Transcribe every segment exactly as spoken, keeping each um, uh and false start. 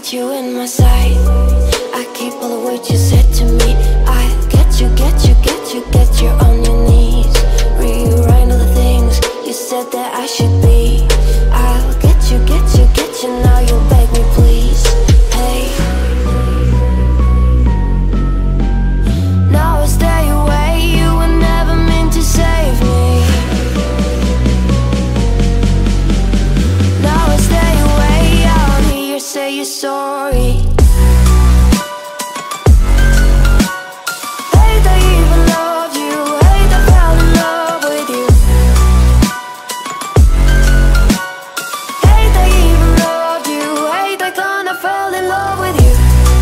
got you in my sight. I keep all the words you said to me. I'll get you, get you, get you, get you on your knees. Rewrite all the things you said that I should be. I'll get you, get you, get you, now you beg me please. Hey, now I stay away, you were never meant to save me. Now I stay away, I don't hear you say you're sorry. Hate I even loved you, hate I fell in love with you. Hate I even loved you, hate I kinda fell in love with you.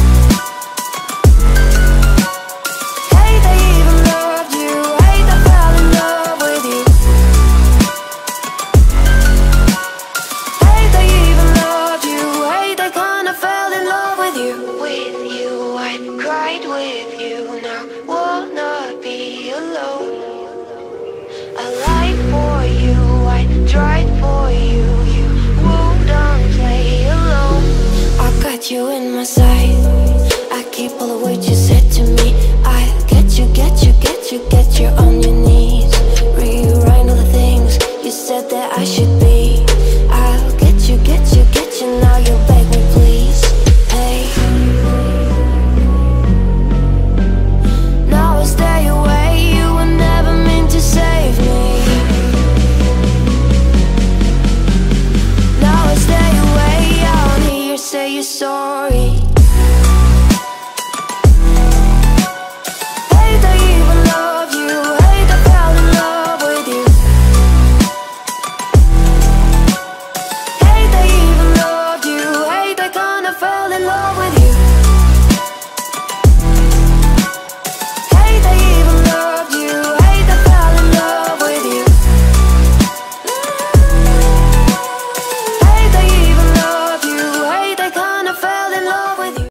Hate I even loved you, hate I fell in love with you. Hate I even loved you, hate I kinda fell in love with you. With you, I cried with you, now wanna be alone. I lied for you, I tried for you, you wouldn't play alone. I got you in my sight, I keep all the words you said to me. I'll get you, get you, get you, get you on your knees. Rewrite all the things you said that I should be. I'll get you, get you, get you, now you beg me please. Hey, now I stay away, you were never meant to save me. Now I stay away, I don't hear you say you're sorry.